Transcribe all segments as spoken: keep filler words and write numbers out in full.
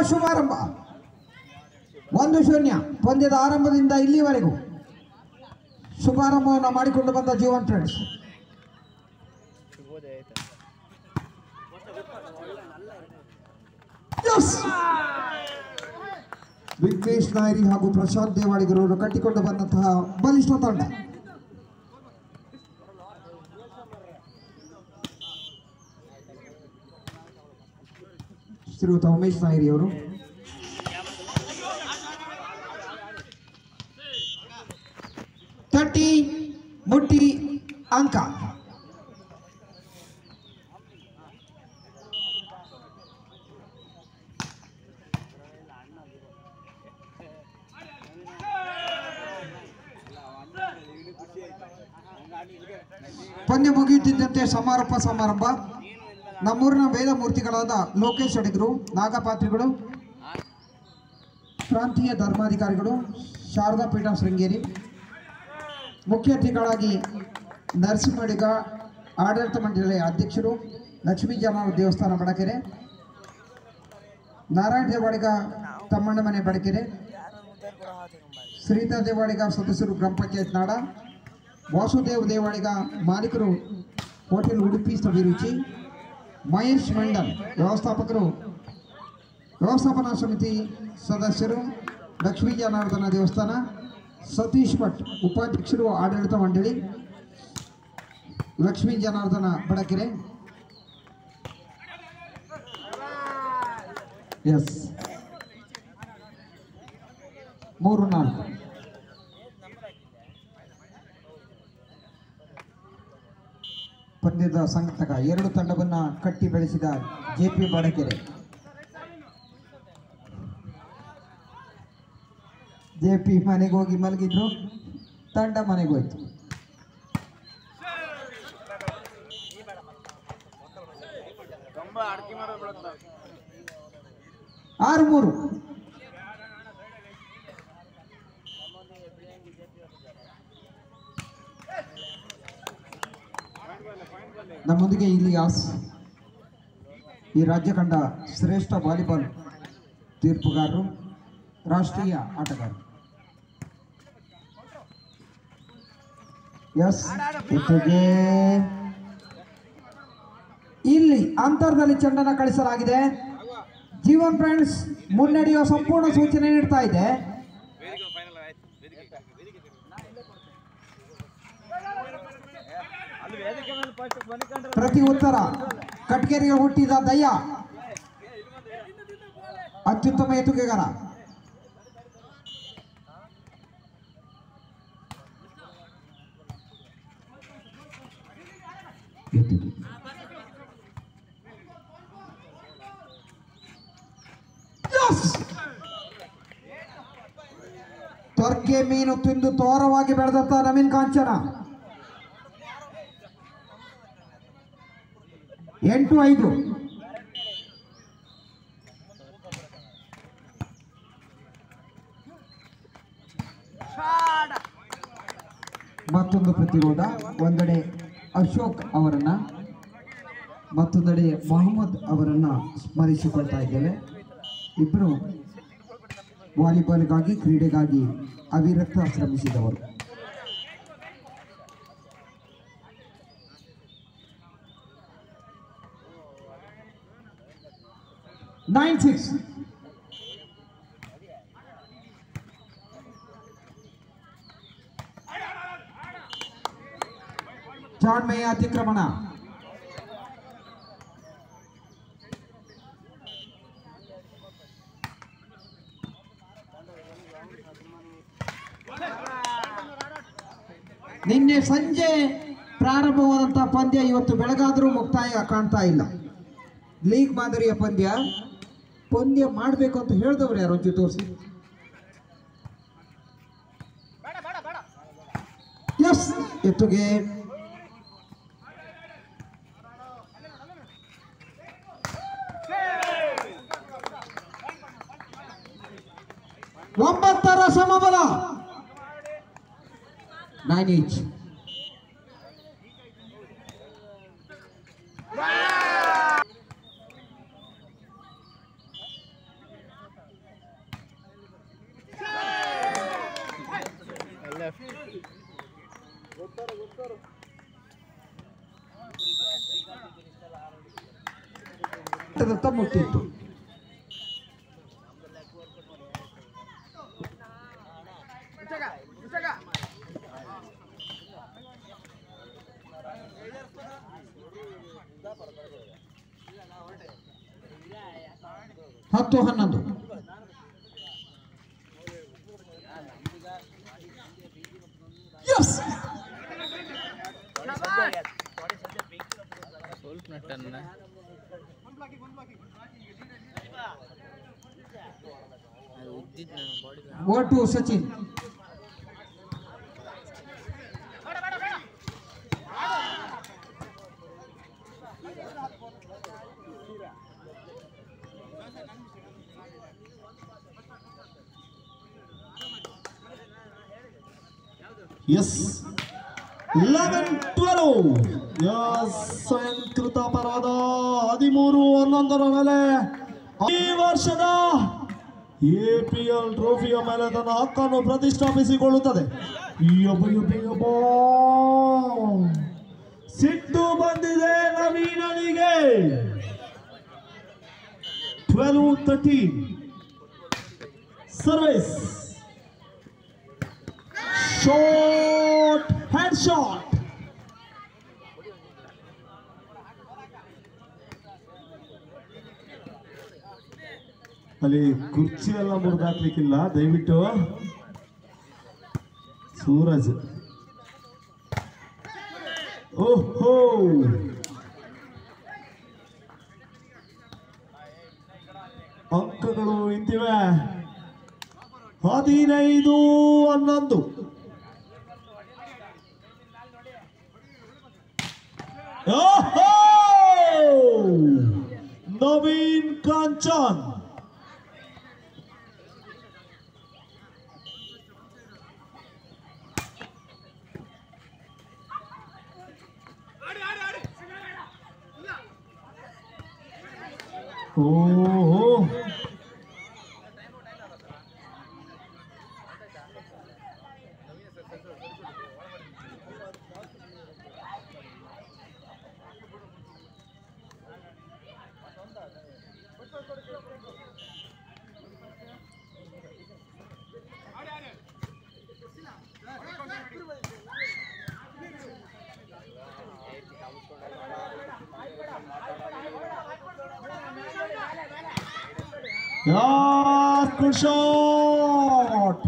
ಶುಭಾರಂಭ ಒಂದು ಶೂನ್ಯ ಪಂದ್ಯದ ಆರಂಭದಿಂದ ಇಲ್ಲಿವರೆಗೂ ಶುಭಾರಂಭವನ್ನು ಮಾಡಿಕೊಂಡು ಬಂದ ಜೀವನ್ ಫ್ರೆಂಡ್ಸ್. ವಿಘ್ನೇಶ್ ನಾಯರಿ ಹಾಗೂ ಪ್ರಶಾಂತ್ ದೇವಾಡಿಗರವರು ಕಟ್ಟಿಕೊಂಡು ಬಂದಂತಹ ಬಲಿಷ್ಠ ತಂಡ. ಶ್ರೀಯುತ ಉಮೇಶ್ ನಾಯರಿ ಅವರು ತಟ್ಟಿ ಮುಟ್ಟಿ ಅಂಕ. ಪಂದ್ಯ ಮುಗಿಯುತ್ತಿದ್ದಂತೆ ಸಮಾರೋಪ ಸಮಾರಂಭ. ನಮ್ಮೂರಿನ ವೇದ ಮೂರ್ತಿಗಳಾದ ಲೋಕೇಶ್ ಅಡಿಗರು, ನಾಗಪಾತ್ರಿಗಳು, ಪ್ರಾಂತೀಯ ಧರ್ಮಾಧಿಕಾರಿಗಳು, ಶಾರದಾ ಪೀಠ ಶೃಂಗೇರಿ, ಮುಖ್ಯ ಅತಿಥಿಗಳಾಗಿ ನರಸಿಂಹಡಿಗ ಆಡಳಿತ ಮಂಡಳಿಯ ಅಧ್ಯಕ್ಷರು, ಲಕ್ಷ್ಮೀ ಜನಾರ್ದನ ದೇವಸ್ಥಾನ ಬಡಕೆರೆ, ನಾರಾಯಣ ದೇವಾಡಿಗ ತಮ್ಮಣ್ಣ ಮನೆ ಬಡಕೆರೆ, ಶ್ರೀಧರ್ ದೇವಾಡಿಗ ಸದಸ್ಯರು ಗ್ರಾಮ ಪಂಚಾಯತ್ ನಾಡ, ವಾಸುದೇವ್ ದೇವಾಡಿಗ ಮಾಲೀಕರು ಹೋಟೆಲ್ ಉಡುಪಿ ಸವಿರುಚಿ, ಮಹೇಶ್ ಮಂಡಲ್ ವ್ಯವಸ್ಥಾಪಕರು ವ್ಯವಸ್ಥಾಪನಾ ಸಮಿತಿ ಸದಸ್ಯರು ಲಕ್ಷ್ಮೀ ಜನಾರ್ದನ ದೇವಸ್ಥಾನ, ಸತೀಶ್ ಭಟ್ ಉಪಾಧ್ಯಕ್ಷರು ಆಡಳಿತ ಮಂಡಳಿ ಲಕ್ಷ್ಮೀ ಜನಾರ್ದನ ಬಡಕೆರೆ. ಎಸ್ ಮೂರು ನಾಲ್ಕು ಪಂದ್ಯದ ಸಂಘಟಕ ಎರಡು ತಂಡವನ್ನ ಕಟ್ಟಿ ಬೆಳೆಸಿದ ಜೆಪಿ ಬಡಕೆರೆ. ಜೆಪಿ ಮನೆಗೆ ಹೋಗಿ ಮಲಗಿದ್ರು, ತಂಡ ಮನೆಗೆ ಹೋಯ್ತು. ಆರು ಮೂರು. ನಮ್ಮೊಂದಿಗೆ ಇಲಿಯಾಸ್ ಈ ರಾಜ್ಯ ಕಂಡ ಶ್ರೇಷ್ಠ ವಾಲಿಬಾಲ್ ತೀರ್ಪುಗಾರರು, ರಾಷ್ಟ್ರೀಯ ಆಟಗಾರರು. ಎಸ್ ಇಲ್ಲಿ ಅಂತರದಲ್ಲಿ ಚೆಂಡನ್ನು ಕಳಿಸಲಾಗಿದೆ. ಜೀವನ್ ಫ್ರೆಂಡ್ಸ್ ಮುನ್ನಡೆಯುವ ಸಂಪೂರ್ಣ ಸೂಚನೆ ನೀಡ್ತಾ ಇದೆ. ಪ್ರತಿ ಉತ್ತರ ಕಟ್ಕೇರಿಗೆ ಹುಟ್ಟಿದ ದಯ್ಯ ಅತ್ಯುತ್ತಮ ಎತ್ತುಗೆಗಾರ. ತೊರ್ಕೆ ಮೀನು ತಿಂದು ತೋರವಾಗಿ ಬೆಳೆದಂತ ನವೀನ್ ಕಾಂಚನ. ಎಂಟು ಐದು. ಮತ್ತೊಂದು ಪ್ರತಿರೋಧ. ಒಂದೆಡೆ ಅಶೋಕ್ ಅವರನ್ನ, ಮತ್ತೊಂದೆಡೆ ಮೊಹಮ್ಮದ್ ಅವರನ್ನ ಸ್ಮರಿಸಿಕೊಳ್ತಾ ಇದ್ದೇವೆ. ಇಬ್ಬರು ವಾಲಿಬಾಲ್ಗಾಗಿ, ಕ್ರೀಡೆಗಾಗಿ ಅವಿರತ ಶ್ರಮಿಸಿದವರು. Nine six. ಜಾಣ್ಮೆಯ ಅತಿಕ್ರಮಣ. ನಿನ್ನೆ ಸಂಜೆ ಪ್ರಾರಂಭವಾದಂತಹ ಪಂದ್ಯ ಇವತ್ತು ಬೆಳಗಾದರೂ ಮುಕ್ತಾಯ ಕಾಣ್ತಾ ಇಲ್ಲ. ಲೀಗ್ ಮಾದರಿಯ ಪಂದ್ಯ ಪಂದ್ಯ ಮಾಡಬೇಕು ಅಂತ ಹೇಳಿದವರು ಯಾರು ಒಂಚೂರು ತೋರಿಸಿ. ಎಸ್ ಎತ್ತುಗೆ ಒಂಬತ್ತರ ಸಮಬಲ. Nine each. ನೆಟ್ಟದತ್ತ ಮುಟ್ಟಿತ್ತು. ಹತ್ತು ಹನ್ನೊಂದು. ಓಟು Sachin. Yes, eleven twelve. Yes, ಸ್ವಯಂಕೃತ ಪರ್ವದ ಹದಿಮೂರು ಹನ್ನೊಂದರ ಮೇಲೆ ಈ ವರ್ಷದ ಎಪಿಎಲ್ ಟ್ರೋಫಿಯ ಮೇಲೆ ತನ್ನ ಹಕ್ಕನ್ನು ಪ್ರತಿಷ್ಠಾಪಿಸಿಕೊಳ್ಳುತ್ತದೆ. ಸಿಟ್ಟು ಬಂದಿದೆ ನವೀನನಿಗೆ. Twelve thirteen service shot head shot. ಅಲ್ಲಿ ಕುರ್ಚಿ ಎಲ್ಲ ಮುರಿದಾಕ್ಲಿಕ್ಕಿಲ್ಲ ದಯವಿಟ್ಟು. ಸೂರಜ್ ಓಹೋ ಅಂಕಗಳು ಇಂತಿವೆ ಹದಿನೈದು ಹನ್ನೊಂದು. ನವೀನ್ ಕಾಂಚನ್ ಓಹೋ Yeah, good shot.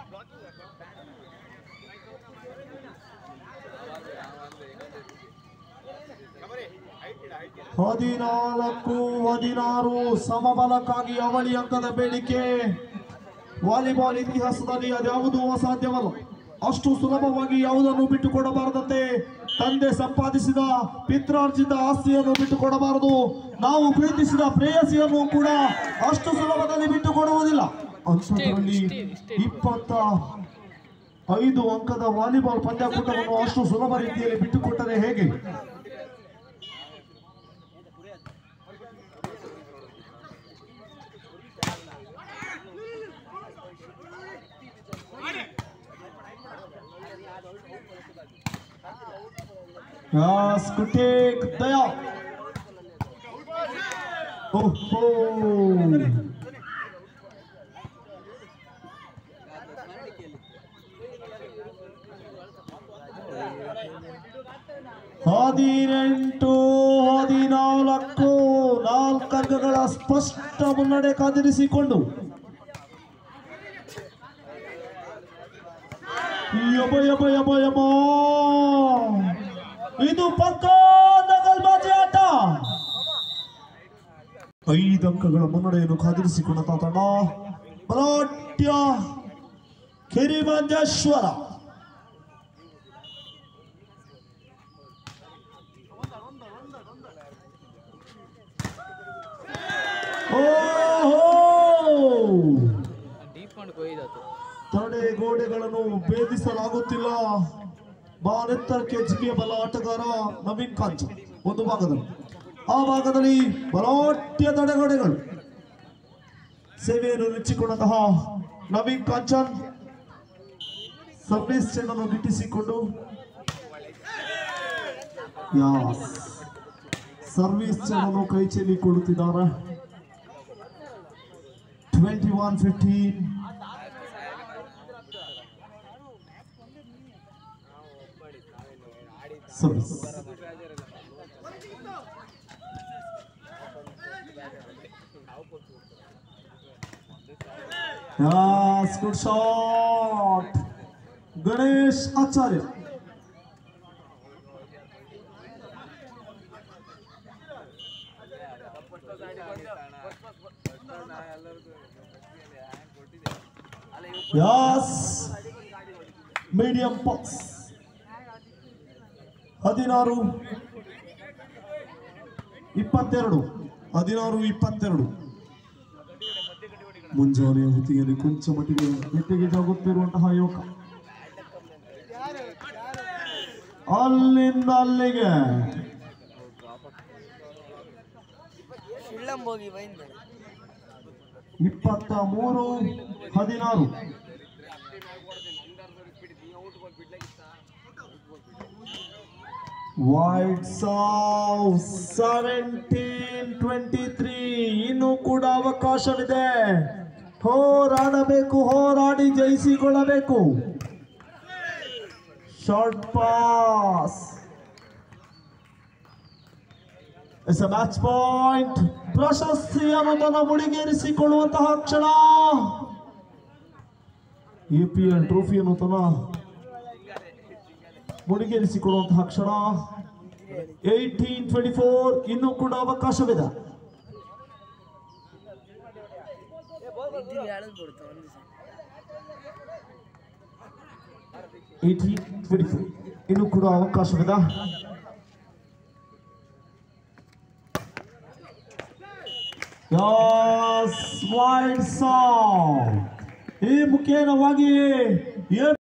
ಹದಿನಾಲ್ಕು ಹದಿನಾರು ಸಮಬಲಕ್ಕಾಗಿ ಅವಳಿ ಅಂಕದ ಬೇಡಿಕೆ. ವಾಲಿಬಾಲ್ ಇತಿಹಾಸದಲ್ಲಿ ಅದ್ಯಾವುದೂ ಅಸಾಧ್ಯವಲ್ಲ. ಅಷ್ಟು ಸುಲಭವಾಗಿ ಯಾವುದನ್ನು ಬಿಟ್ಟುಕೊಡಬಾರದಂತೆ ತಂದೆ ಸಂಪಾದಿಸಿದ ಪಿತ್ರಾರ್ಜಿತ ಆಸ್ತಿಯನ್ನು ಬಿಟ್ಟುಕೊಡಬಾರದು. ನಾವು ಪ್ರೀತಿಸಿದ ಪ್ರೇಯಸಿಯನ್ನು ಕೂಡ ಅಷ್ಟು ಸುಲಭದಲ್ಲಿ ಬಿಟ್ಟುಕೊಡುವುದಿಲ್ಲ. ಅಂಥದ್ರಲ್ಲಿ ಇಪ್ಪತ್ತ ಐದು ಅಂಕದ ವಾಲಿಬಾಲ್ ಪಂದ್ಯಾಕೂಟವನ್ನು ಅಷ್ಟು ಸುಲಭ ರೀತಿಯಲ್ಲಿ ಬಿಟ್ಟುಕೊಟ್ಟರೆ ಹೇಗೆ? Yes, good take, Daya. Oh, oh. ಹದಿನೆಂಟು ಹದಿನಾಲ್ಕು ನಾಲ್ಕು ಅಂಕಗಳ ಸ್ಪಷ್ಟ ಮುನ್ನಡೆ ಕಾದಿರಿಸಿಕೊಂಡು ಯಬ ಯಬ ಯಬ ಯಬ ಇದು ಪಕ್ಕಾ ದಗಲ್ಬಾಜಿ ಆಟ. ಐದು ಅಂಕಗಳ ಮುನ್ನಡೆಯನ್ನು ಕಾದಿರಿಸಿಕೊಂಡ ತಂಡ ಬಲಾಢ್ಯ ಕಿರಿಮಂಜೇಶ್ವರ. ತಡೆ ಗೋಡೆಗಳನ್ನು ಭೇದಿಸಲಾಗುತ್ತಿಲ್ಲ. ಬಾನೆತ್ತರಕ್ಕೆ ಜಿಗಿಯ ಬಲ ಆಟಗಾರ ನವೀನ್ ಕಾಂಚನ್ ಒಂದು ಭಾಗದಲ್ಲಿ, ಆ ಭಾಗದಲ್ಲಿ ಬಲಾಢ್ಯ ತಡೆಗೋಡೆಗಳು. ಸೇವೆಯನ್ನು ನೆಚ್ಚಿಕೊಂಡಂತಹ ನವೀನ್ ಕಾಂಚನ್ ಸರ್ವಿಸ್ ಚೆಂಡನ್ನು ಗಿಟ್ಟಿಸಿಕೊಂಡು ಸರ್ವಿಸ್ ಚೆನ್ನನ್ನು ಕೈ ಚೆಲ್ಲಿಕೊಳ್ಳುತ್ತಿದ್ದಾರೆ. Twenty one fifteen. Service. Yes, good shot. Ganesh Acharya. Yes, medium box. ಹದಿನಾರು ಇಪ್ಪತ್ತೆರಡು ಹದಿನಾರು ಇಪ್ಪತ್ತೆರಡು. ಮುಂಜಾನೆ ಹೊತ್ತಿಗೆ ಕೊಂಚ ಮಟ್ಟಿಗೆ ನೆಟ್ಟಿಗೆ ಜಾಗುತ್ತಿರುವಂತಹ ಯುವಕ ಅಲ್ಲಿಂದ ಅಲ್ಲಿಗೆ ಇಪ್ಪತ್ತ ಮೂರು ಹದಿನಾರು. White saw seventeen twenty three. ಇನ್ನೂ ಕೂಡ ಅವಕಾಶವಿದೆ. ಹೋರಾಡಬೇಕು, ಹೋರಾಡಿ ಜಯಿಸಿಕೊಳ್ಳಬೇಕು. Short pass. It's a match point. ಪ್ರಶಸ್ತಿಯನ್ನು ತನ್ನ ಮುಡಿಗೇರಿಸಿಕೊಳ್ಳುವಂತಹ ಕ್ಷಣ. ಎಪಿಎಲ್ ಟ್ರೋಫಿಯನ್ನು ತನ್ನ ಮುಡಿಗೇರಿಸಿಕೊಳ್ಳುವಂತಹ ಕ್ಷಣ. Eighteen twenty four. ಇನ್ನೂ ಕೂಡ ಅವಕಾಶವಿದೆ. Eighteen twenty four. ಇನ್ನೂ ಕೂಡ ಅವಕಾಶವಿದೆ. Wide saw. ಈ ಮುಖೇನವಾಗಿ